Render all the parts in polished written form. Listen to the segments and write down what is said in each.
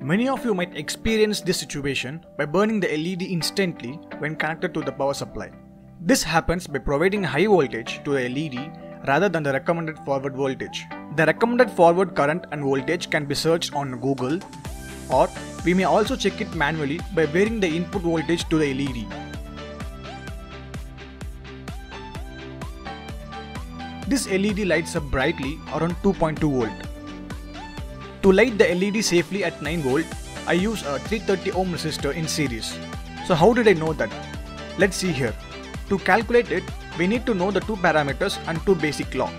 Many of you might experience this situation by burning the LED instantly when connected to the power supply. This happens by providing high voltage to the LED rather than the recommended forward voltage. The recommended forward current and voltage can be searched on Google, or we may also check it manually by varying the input voltage to the LED. This LED lights up brightly around 2.2 volt. To light the LED safely at 9 volt, I use a 330 ohm resistor in series. So how did I know that? Let's see here. To calculate it, we need to know the two parameters and two basic law.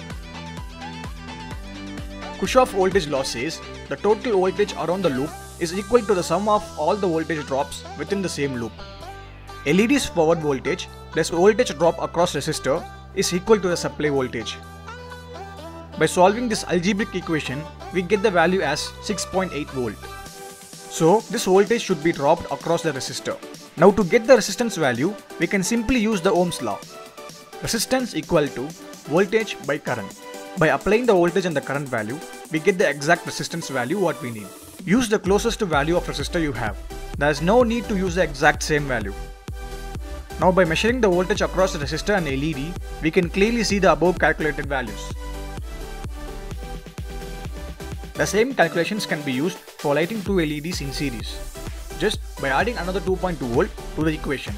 Kirchhoff voltage law says the total voltage around the loop is equal to the sum of all the voltage drops within the same loop. LED's forward voltage plus voltage drop across resistor is equal to the supply voltage. By solving this algebraic equation, we get the value as 6.8 volt. So this voltage should be dropped across the resistor. Now to get the resistance value, we can simply use the Ohm's law. Resistance equal to voltage by current. By applying the voltage and the current value, we get the exact resistance value what we need. Use the closest value of resistor you have. There is no need to use the exact same value. Now by measuring the voltage across the resistor and LED, we can clearly see the above calculated values. The same calculations can be used for lighting two LEDs in series, just by adding another 2.2 volt to the equation.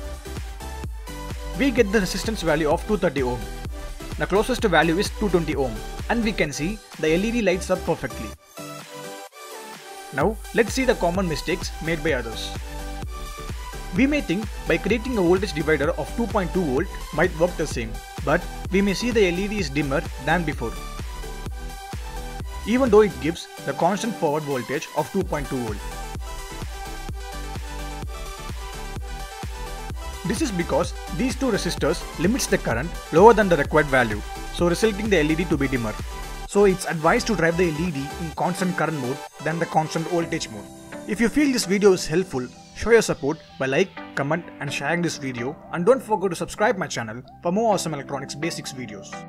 We get the resistance value of 230 ohm. The closest value is 220 ohm, and we can see the LED lights up perfectly. Now let's see the common mistakes made by others. We may think by creating a voltage divider of 2.2 volt might work the same, but we may see the LED is dimmer than before, even though it gives the constant forward voltage of 2.2 volt. This is because these two resistors limits the current lower than the required value, so resulting the LED to be dimmer. So it's advised to drive the LED in constant current mode than the constant voltage mode. If you feel this video is helpful, show your support by like, comment and sharing this video, and don't forget to subscribe my channel for more awesome electronics basics videos.